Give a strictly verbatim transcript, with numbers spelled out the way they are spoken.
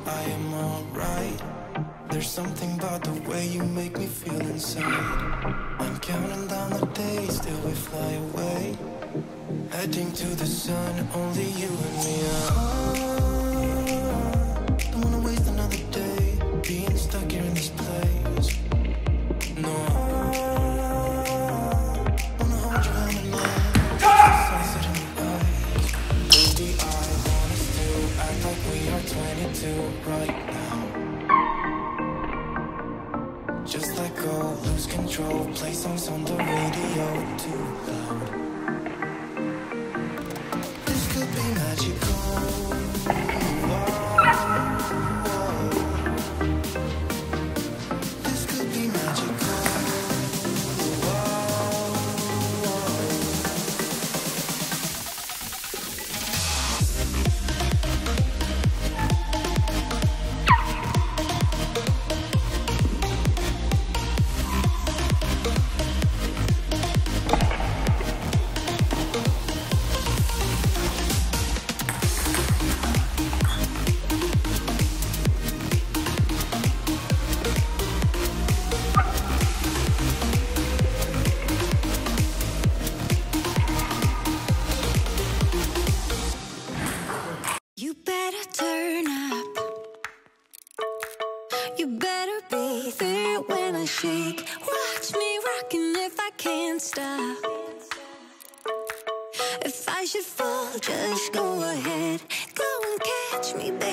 I am alright. There's something about the way you make me feel inside. I'm counting down the days till we fly away, heading to the sun, only you and me. I don't wanna waste another day being stuck here in this place. No, I wanna hold your hand in mine. Sunset in your eyes. Baby, I want us to act like we are twenty-two right now. Just let go, lose control, play songs on the radio too loud. This could be magical. This could be magical. You better turn up. You better be there when I shake. Watch me rocking if I can't stop. If I should fall, just go ahead. Go and catch me, baby.